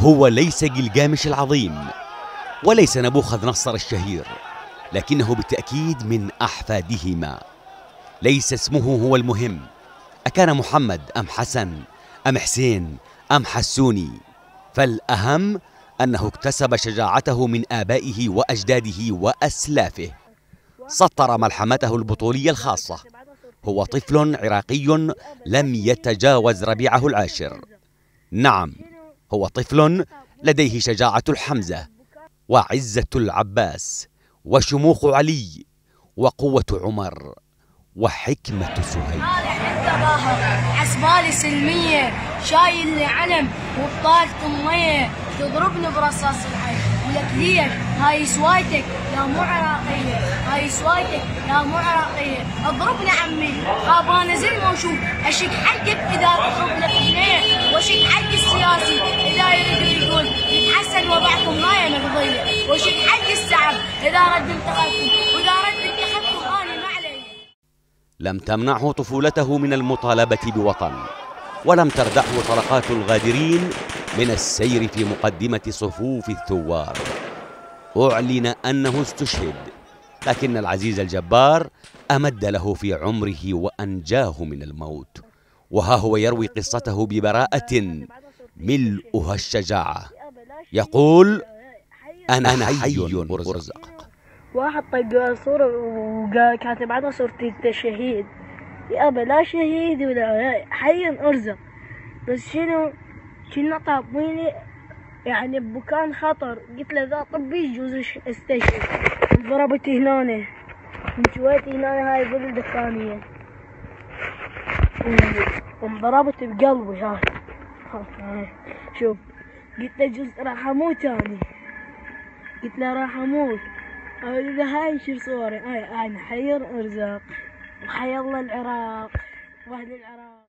هو ليس جلجامش العظيم وليس نبوخذ نصر الشهير، لكنه بالتأكيد من أحفادهما. ليس اسمه هو المهم، أكان محمد أم حسن أم حسين أم حسوني، فالأهم أنه اكتسب شجاعته من آبائه وأجداده وأسلافه. سطر ملحمته البطولية الخاصة. هو طفل عراقي لم يتجاوز ربيعه العاشر. نعم، هو طفل لديه شجاعة الحمزة وعزة العباس وشموخ علي وقوة عمر وحكمة سهيل. عسبالي سلمية شايل لي علم وبطالة المية، تضربني برصاص الحي ولك ليك هاي سوايتك يا مو عراقية، هاي سوايتك يا مو عراقية. اضربني عمي خابانة زي ما اشوف، اشق حقك اذا تضرب لك بنية، واشق حق السياسي اذا يريد يقول يتحسن وضعكم هاي مقضية، واشق حق السعب اذا رد انتخبكم، واذا رد انتخبكم انا ما علي. لم تمنعه طفولته من المطالبة بوطن، ولم تردعه طلقات الغادرين من السير في مقدمة صفوف الثوار. أعلن أنه استشهد، لكن العزيز الجبار أمد له في عمره وأنجاه من الموت. وها هو يروي قصته ببراءة ملؤها الشجاعة. يقول: أنا حي مرزق. واحد طق صورة وقال كاتب عنها صورتي انت شهيد، يا ابا لا شهيد ولا حي ارزق، بس شنو كنا طابيني يعني بمكان خطر، قلت له ذا طبي يجوز استشهد. انضربت هنا وشويت هنا هاي بلدة ثانية وانضربت بقلبي هاي. شوف قلت له جوز راح اموت اني، قلت له راح اموت. إذا هاي شو صوري أنا حي ارزق وحي الله العراق واهل العراق.